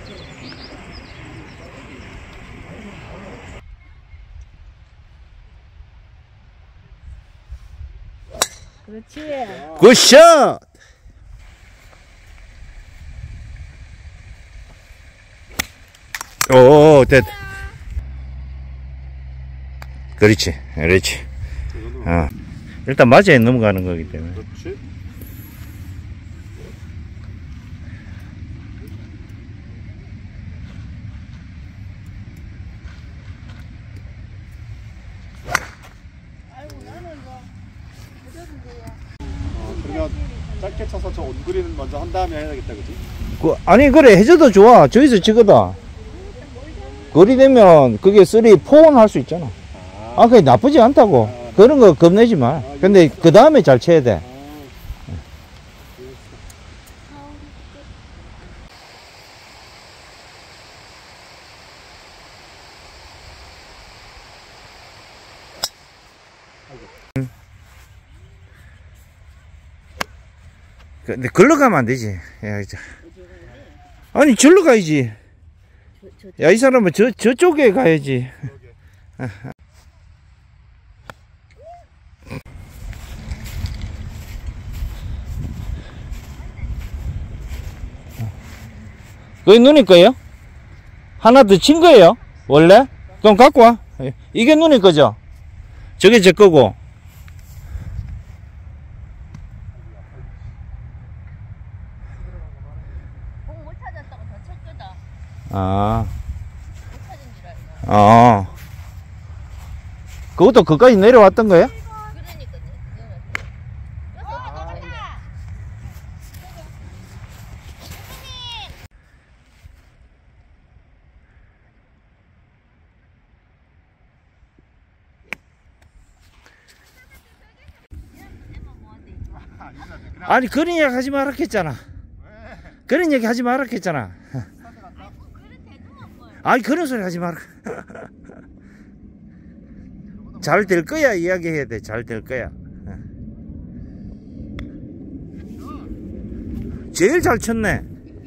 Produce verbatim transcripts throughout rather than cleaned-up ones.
그렇지. 굿샷! 오, 됐. 그렇지, 그렇지. 어. 일단 맞아야 넘어가는 거기 때문에. 그렇지. 어, 그러면 짧게 쳐서 저 온그린은 먼저 한 다음에 해야겠다, 그지? 그, 아니, 그래, 해줘도 좋아. 저기서 찍어다. 거리 되면 그게 쓰리, 포원 할 수 있잖아. 아, 아, 그게 나쁘지 않다고. 아, 그런 거 겁내지 마. 근데 그 다음에 잘 쳐야 돼. 근데 글로 가면 안 되지. 야, 이제. 아니, 절로 가야지. 야, 이 사람은 저, 저쪽에 가야지. 그게 누님 거예요? 하나 더 친 거예요? 원래? 그럼 갖고 와. 이게 누님 거죠? 저게 제 거고. 공 못 찾았다고 더 쳤거든. 아. 못 찾은 줄 알고. 아. 그것도 그까지 내려왔던 거예요? 그러니까 여기서 하나 쳐야 돼. 아니, 그런 얘기 하지 마라 했잖아. 그런 얘기 하지 마라 했잖아. 아니, 그런 소리 하지 마라. 잘 될 거야 이야기해야 돼. 잘 될 거야. 제일 잘 쳤네.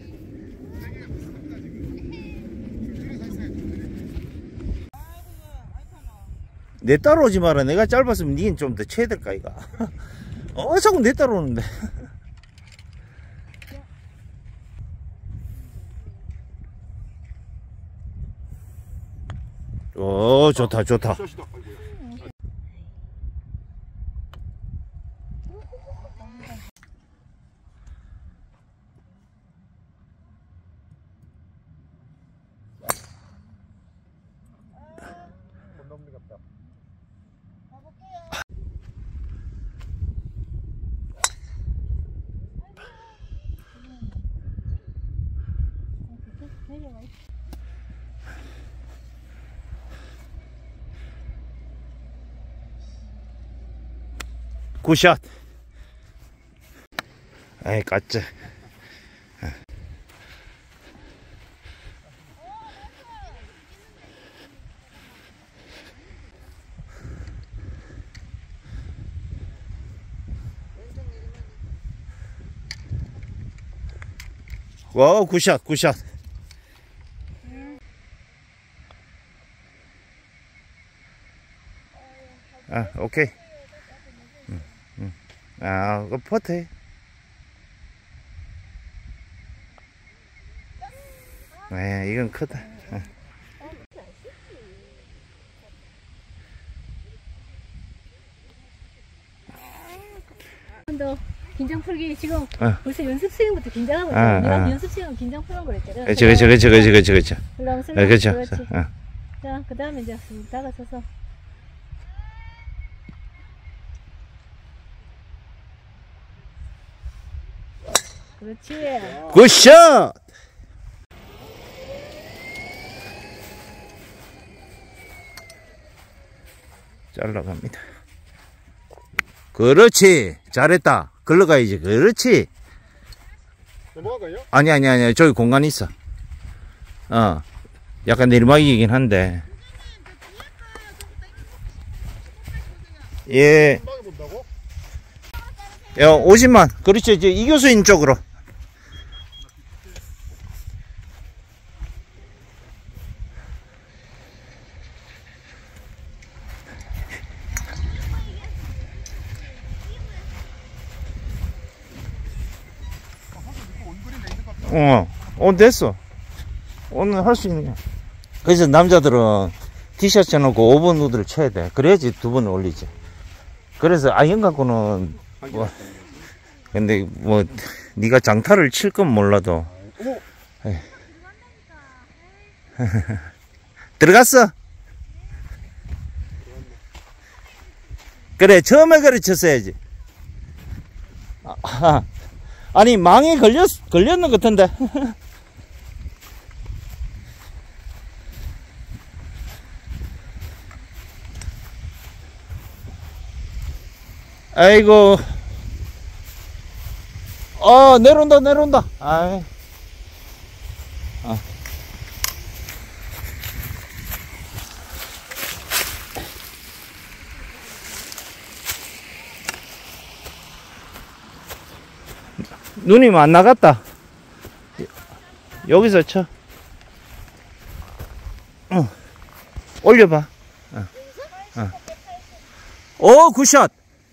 내 따라오지 마라. 내가 짧았으면 니는 좀 더 쳐야 될까 이가. 어, 자꾸 내 따라오는데. 오, 좋다 좋다. 굿샷. 에이, 까짜. 와우, 굿샷, 굿샷. 아, 오케이. 응, 응. 아, 그 퍼트. 네, 이건 크다. 어. 너 긴장 풀기 지금 어. 벌써 연습 시간부터 긴장하고 있어. 아, 네가 아. 연습 시간 긴장 푸는 거랬잖아. 그렇죠, 그렇죠, 그렇죠, 그렇죠, 그렇죠, 그렇죠. 그렇죠. 네, 그렇죠. 그렇지. 어. 자, 그 다음에 이제 다가서서. 그렇지. 굿샷. 잘라갑니다. 그렇지. 잘했다. 글로 가야지. 그렇지. 넘어갈까요? 아니, 아니, 아니. 저기 공간이 있어. 어. 약간 내리막이긴 한데. 예. 본다고? 야, 오십만. 그렇지. 이제 이 교수님 쪽으로. 어, 오늘 됐어. 오늘 할 수 있는 거야. 그래서 남자들은 티셔츠 놓고 오 번 우드를 쳐야 돼. 그래야지 두 번을 올리지. 그래서 아이언 갖고는 뭐, 근데 뭐 네가 장타를 칠 건 몰라도 들어갔어. 그래 처음에 그래 쳤어야지. 아, 아니 망에 걸렸 걸렸는 것 같은데. 아이고. 어, 내려온다, 내려온다. 아이. 아. 누님 안 나갔다. 여기서 쳐. 어. 올려봐. 어. 어. 오, 굿샷.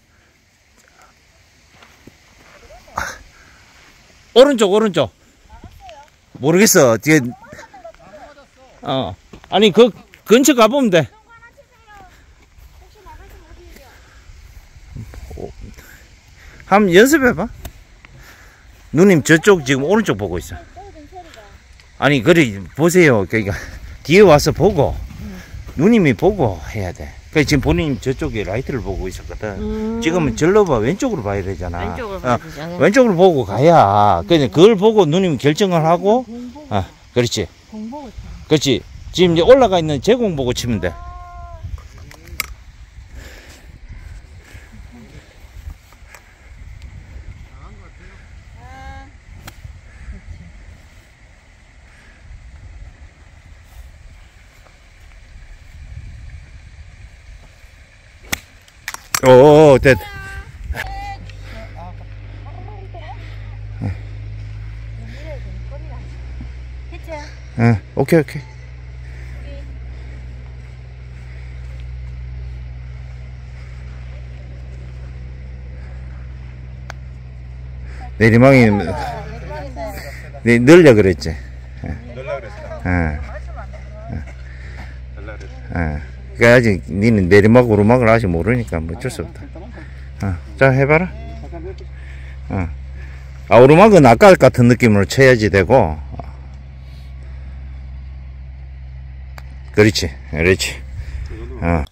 오른쪽, 오른쪽. 모르겠어. 뒤에. 어. 아니, 그, 근처 가보면 돼. 한번 연습해봐. 누님 저쪽 지금 오른쪽 보고 있어. 아니, 그래, 보세요. 그러니까, 뒤에 와서 보고, 누님이 보고 해야 돼. 그러니까 지금 본인이 저쪽에 라이트를 보고 있었거든. 음. 지금은 절로 봐. 왼쪽으로 봐야 되잖아. 왼쪽으로 봐야 어, 되잖아. 왼쪽으로 보고 가야. 그냥 그걸 보고 누님이 결정을 하고, 어, 그렇지. 그렇지. 지금 이제 올라가 있는 제공 보고 치면 돼. 오, 됐. 응, 오케이, 오케이. 내리막이 네, 늘려 그랬지. 늘라 그랬어. 응. 늘라 그랬어. 응. 그러니까 아직 니는 내리막 오르막을 아직 모르니까 뭐 어쩔 수 없다. 어. 자, 해봐라. 어. 아, 오르막은 아까 같은 느낌으로 쳐야지 되고. 그렇지, 그렇지. 어.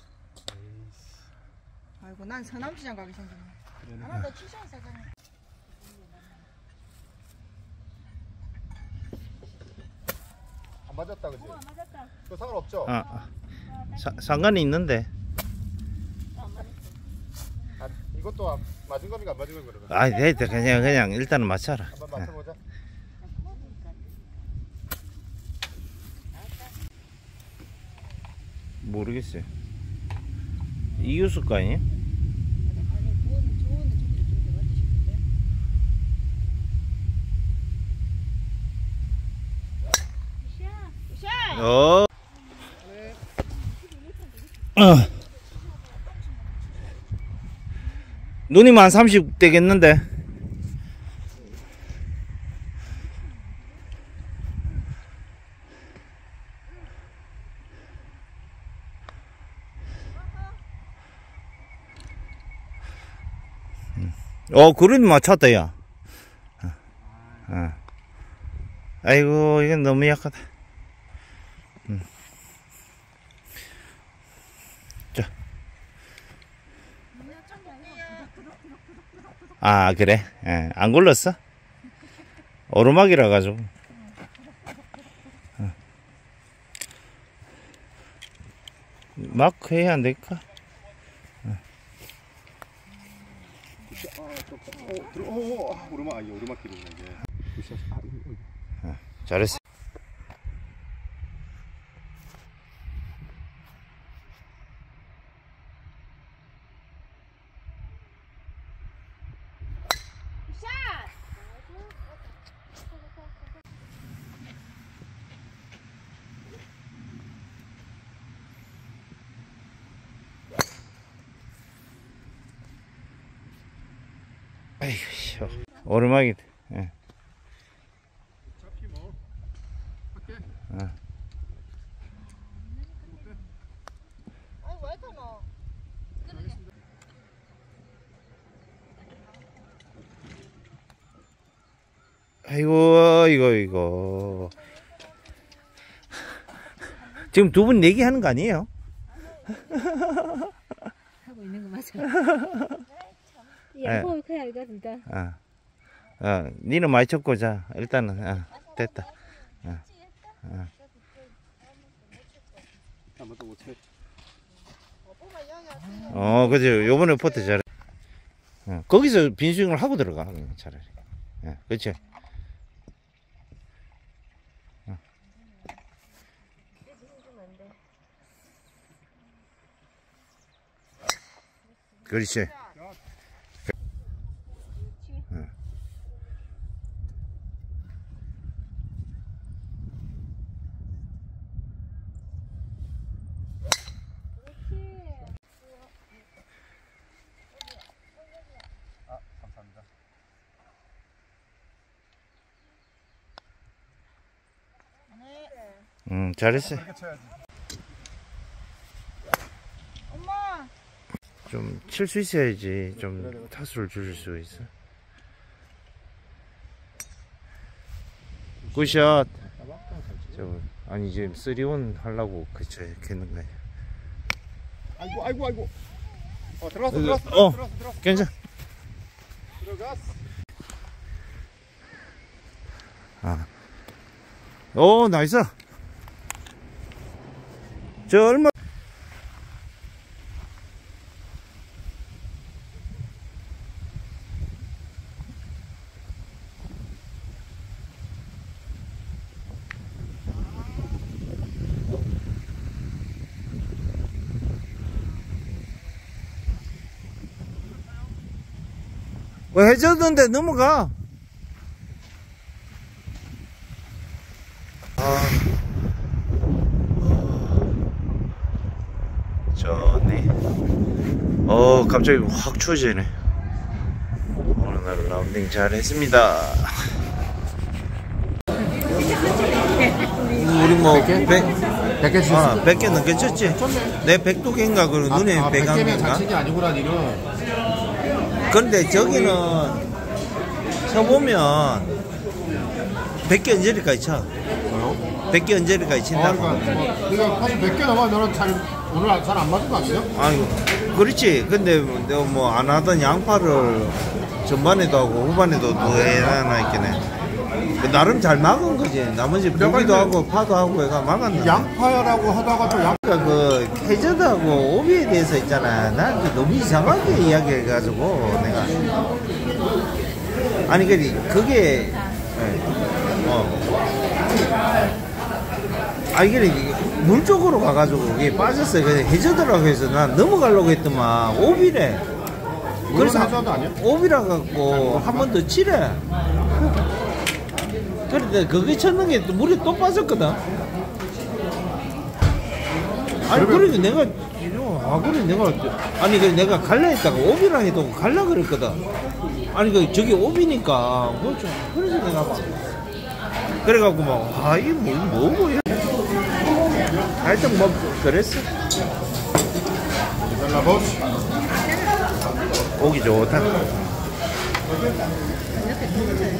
아이고, 난 서남시장 가기 생겼네. 하나 더 치셔야 사장님. 안 맞았다, 그지? 어, 맞았다. 그 상관없죠? 아, 아. 사, 상관이 있는데. 아, 이것도 안 맞은 겁니까? 안 맞은 겁니까? 그러면? 아, 네, 그냥, 그냥 일단은 맞춰라. 한번 맞춰보자. 모르겠어요. 이웃일 거 아니에요? 어. 어. 누님 한 삼십 되겠는데. 어, 그래도 맞췄다, 야. 어. 어. 아이고, 이건 너무 약하다. 음. 자. 아, 그래? 예, 안 굴렀어? 오르막이라 가지고. 어. 마크 해야 안 될까? 어, 들어, 오, 아, 오르막, 아, 이 오르막 길이네, 이게. 아, 어, 잘했어. 아이고, 오르막이. 예. 어. 아니 왜 타노? 그러게. 아이고 이거 이거 지금 두 분 내기하는 거 아니에요? 하고 있는 거 맞아. 예. 양보를 커야 이거 진짜. 어. 어, 니는 많이 쳤고 자 일단은 어, 됐다. 어. 어. 아무도 못 쳐. 어, 그죠. 요번에 퍼트 잘해. 어, 거기서 빈스윙을 하고 들어가. 차라리. 예, 그치. 어. 그렇지. 어. 아, 감사합니다. 음, 잘했어. 이렇게 쳐야지. 엄마. 좀 칠 수 있어야지. 좀 타수를 줄일 수 있어. 굿샷. 저, 아니, 지금 쓰리온 하려고 그쳐 했는 거야. 아이고, 아이고, 아이고. 어, 들어갔어, 어, 들어갔어, 어. 들어갔어, 들어갔어. 괜찮아. 들어갔어. 아. 오, 나이스. 저 얼마 왜 해줬는데 넘어가. 아. 좋네. 어, 갑자기 확 추워지네. 오늘 날 라운딩 잘 했습니다. 우리 뭐, 백, 백 개 쳤어. 아, 백 개 넘게 쳤지? 내 백두 개인가, 그 눈에 아, 백한 백 개면 개인가? 자책이 아니구나, 니는. 근데 저기는 쳐보면 백 개 언제까지 쳐? 뭐요? 백 개 언제까지 아, 친다고? 그러니까, 그러니까 사실 백 개 넘어 너는 잘, 오늘 잘 안 맞은 거 아니에요? 아니, 그렇지. 근데 내가 뭐 안 하던 양파를 전반에도 하고 후반에도 더 해놔 있겠네. 나름 잘 막은 거지. 나머지 보기도 하고 파도 하고 얘가 막았나. 양파라고 하다가 또 양, 그러니까 그 해저드하고 오비에 대해서 있잖아. 나한테 너무 이상하게 이야기해가지고 내가 아니 그 그게 어 아 이게 물 쪽으로 가가지고 이게 빠졌어요. 그래서 해저드라고 해서 난 넘어가려고 했더만 오비래. 그래서 해저드 아니야? 오비라 갖고 한 번 더 치래. 그런데 그게 쳤는 게 또 물에 또 빠졌거든. 아니 그러니까 내가 아 그래 내가 아니 그 내가 갈라 했다가 오비랑 해도 갈라 그랬거든. 아니 그 저기 오비니까 그렇죠. 그래서 내가 막 그래갖고 막아 이게 뭐 뭐고 하여튼 뭐 그랬어. 잘라보시. 보기 좋다.